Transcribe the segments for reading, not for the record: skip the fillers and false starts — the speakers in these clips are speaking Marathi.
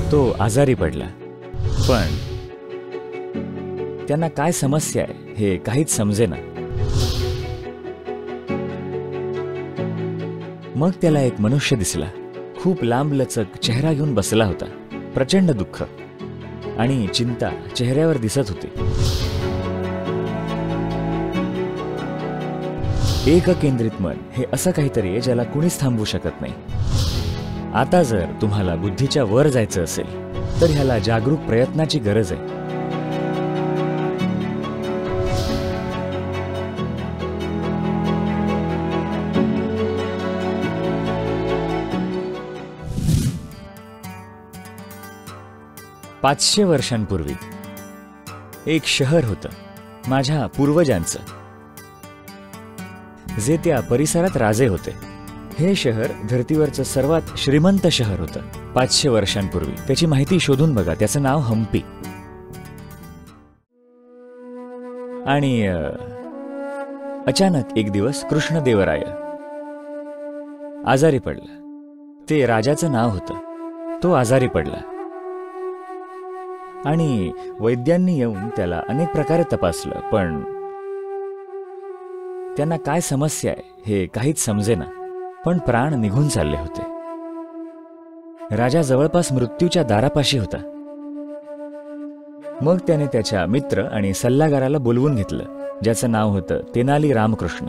तो आजारी पडला, पण त्यांना काय समस्या आहे हे काहीच समजेना. मग त्याला एक मनुष्य दिसला. खूप लांबलचक चेहरा घेऊन बसला होता. प्रचंड दुःख आणि चिंता चेहऱ्यावर दिसत होती. एककेंद्रित मन हे असं काहीतरी आहे ज्याला कुणीच थांबवू शकत नाही. आता जर तुम्हाला बुद्धीच्या वर जायचं असेल तर ह्याला जागरूक प्रयत्नाची गरज आहे. पाचशे वर्षांपूर्वी एक शहर होतं माझ्या पूर्वजांचं, जे त्या परिसरात राजे होते. हे शहर धरतीवरचं सर्वात श्रीमंत शहर होतं 500 वर्षांपूर्वी. त्याची माहिती शोधून बघा. त्याचं नाव हम्पी. आणि अचानक एक दिवस कृष्णदेवराय आजारी पडला. ते राजाचं नाव होतं. तो आजारी पडला आणि वैद्यांनी येऊन त्याला अनेक प्रकारे तपासलं, पण त्यांना काय समस्या आहे हे काहीच समजेना. पण प्राण निघून चालले होते. राजा जवळपास मृत्यूच्या दारापाशी होता. मग त्याने त्याच्या मित्र आणि सल्लागाराला बोलवून घेतलं, ज्याचं नाव होतं तेनाली रामकृष्ण.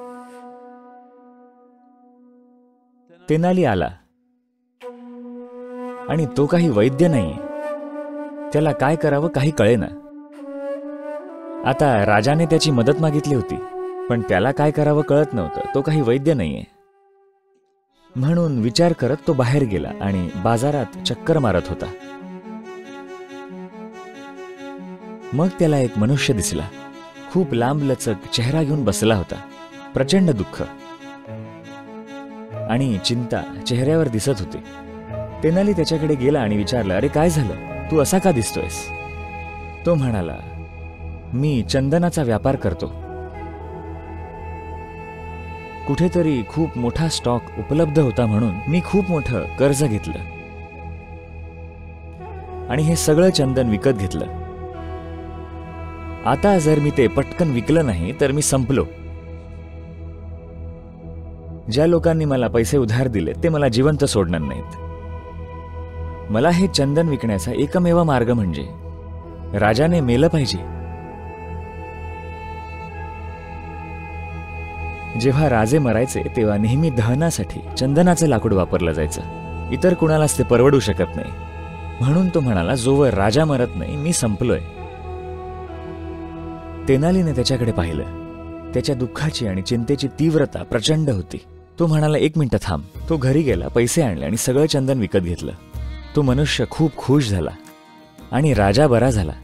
तेनाली आला आणि तो काही वैद्य नाहीये. त्याला काय करावं काही कळेना. आता राजाने त्याची मदत मागितली होती, पण त्याला काय करावं कळत नव्हतं. तो काही वैद्य नाहीये. म्हणून विचार करत तो बाहेर गेला आणि बाजारात चक्कर मारत होता. मग त्याला एक मनुष्य दिसला. खूप लांबलचक चेहरा घेऊन बसला होता. प्रचंड दुःख आणि चिंता चेहऱ्यावर दिसत होती. तेनाली त्याच्याकडे गेला आणि विचारलं, अरे काय झालं, तू असा का दिसतोयस? तो म्हणाला, मी चंदनाचा व्यापार करतो. कुठेतरी खूप मोठा स्टॉक उपलब्ध होता म्हणून मी खूप मोठं कर्ज घेतलं आणि हे सगळं चंदन विकत घेतलं. आता जर मी ते पटकन विकलं नाही तर मी संपलो. ज्या लोकांनी मला पैसे उधार दिले ते मला जिवंत सोडणार नाहीत. मला हे चंदन विकण्याचा एकमेव मार्ग म्हणजे राजाने मेलं पाहिजे. जेव्हा राजे मरायचे तेव्हा नेहमी दहनासाठी चंदनाचं लाकूड वापरलं जायचं. इतर कुणालाच ते परवडू शकत नाही. म्हणून तो म्हणाला, जोवर राजा मरत नाही मी संपलोय. तेनालीने त्याच्याकडे पाहिलं. त्याच्या दुःखाची आणि चिंतेची तीव्रता प्रचंड होती. तो म्हणाला, एक मिनिट थांब. तो घरी गेला, पैसे आणले आणि सगळं चंदन विकत घेतलं. तो मनुष्य खूप खुश झाला आणि राजा बरा झाला.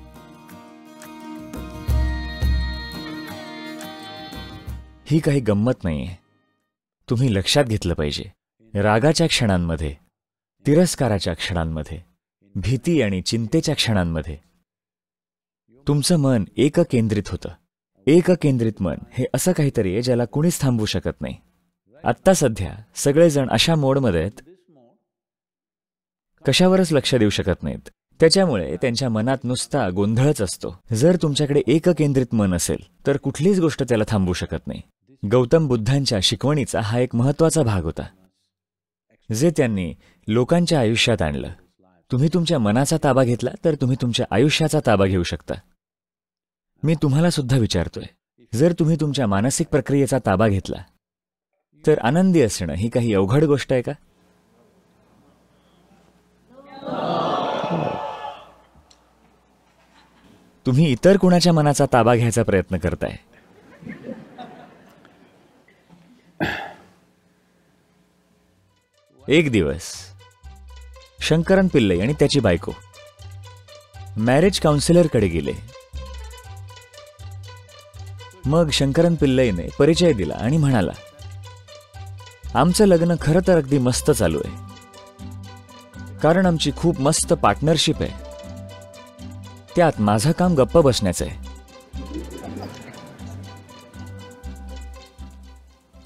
ही काही गंमत नाहीये. तुम्ही लक्षात घेतलं पाहिजे. रागाच्या क्षणांमध्ये, तिरस्काराच्या क्षणांमध्ये, भीती आणि चिंतेच्या क्षणांमध्ये तुमचं मन एककेंद्रित होतं. एककेंद्रित मन हे असं काहीतरी आहे ज्याला कुणीच थांबवू शकत नाही. आत्ता सध्या सगळेजण अशा मोडमध्ये आहेत, कशावरच लक्ष देऊ शकत नाहीत. त्याच्यामुळे त्यांच्या मनात नुसता गोंधळच असतो. जर तुमच्याकडे एककेंद्रित मन असेल तर कुठलीच गोष्ट त्याला थांबवू शकत नाही. गौतम बुद्धांच्या शिकवणीचा हा एक महत्त्वाचा भाग होता, जे त्यांनी लोकांच्या आयुष्यात आणलं. तुम्ही तुमच्या मनाचा ताबा घेतला तर तुम्ही तुमच्या आयुष्याचा ताबा घेऊ शकता. मी तुम्हाला सुद्धा विचारतोय, जर तुम्ही तुमच्या मानसिक प्रक्रियेचा ताबा घेतला तर आनंदी असणं ही काही अवघड गोष्ट आहे का? तुम्ही इतर कुणाच्या मनाचा ताबा घ्यायचा प्रयत्न करताय. एक दिवस शंकरन पिल्लई आणि त्याची बायको मॅरेज काउन्सिलरकडे गेले. मग शंकरन पिल्लईने परिचय दिला आणि म्हणाला, आमचं लग्न खरं तर अगदी मस्त चालू आहे, कारण आमची खूप मस्त पार्टनरशिप आहे. त्यात माझं काम गप्प बसण्याचं आहे.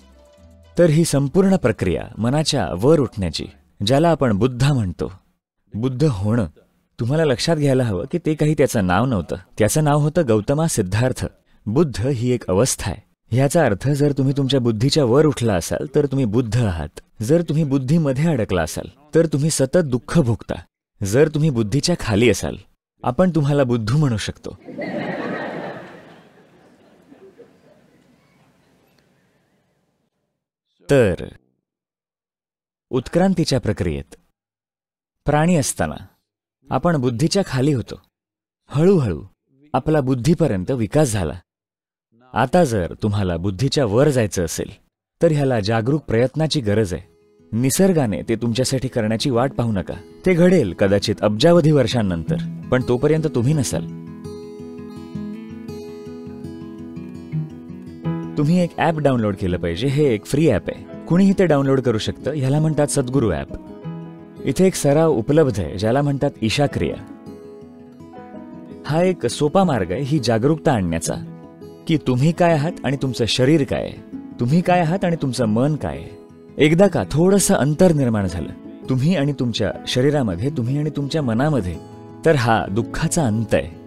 तर ही संपूर्ण प्रक्रिया मनाच्या वर उठण्याची, ज्याला आपण बुद्धा म्हणतो, बुद्ध होणं तुम्हाला लक्षात घ्यायला हवं की ते काही त्याचं नाव नव्हतं. त्याचं नाव होतं गौतमा सिद्धार्थ. बुद्ध ही एक अवस्था आहे. ह्याचा अर्थ जर तुम्ही तुमच्या बुद्धीच्या वर उठला असाल तर तुम्ही बुद्ध आहात. जर तुम्ही बुद्धीमध्ये अडकला असाल तर तुम्ही सतत दुःख भोगता. जर तुम्ही बुद्धीच्या खाली असाल आपण तुम्हाला बुद्धू म्हणू शकतो. तर उत्क्रांतीच्या प्रक्रियेत प्राणी असताना आपण बुद्धीच्या खाली होतो. हळूहळू आपला बुद्धीपर्यंत विकास झाला. आता जर तुम्हाला बुद्धीच्या वर जायचं असेल तर ह्याला जागरूक प्रयत्नाची गरज आहे. निसर्गाने ते तुमच्यासाठी करण्याची वाट पाहू नका. ते घडेल कदाचित अब्जावधी वर्षांनंतर, पण तोपर्यंत तुम्ही नसाल. तुम्ही एक ॲप डाउनलोड केलं पाहिजे. हे एक फ्री ॲप आहे. कुणीही ते डाउनलोड करू शकतं. ह्याला म्हणतात सद्गुरू ॲप. इथे एक सराव उपलब्ध आहे ज्याला म्हणतात ईशा क्रिया. हा एक सोपा मार्ग आहे ही जागरूकता आणण्याचा की तुम्ही काय आहात आणि तुमचं शरीर काय आहे, तुम्ही काय आहात आणि तुमचं मन काय आहे. एकदा का थोडंसं अंतर निर्माण झालं तुम्ही आणि तुमच्या शरीरामध्ये, तुम्ही आणि तुमच्या मनामध्ये, तर हा दुःखाचा अंत आहे.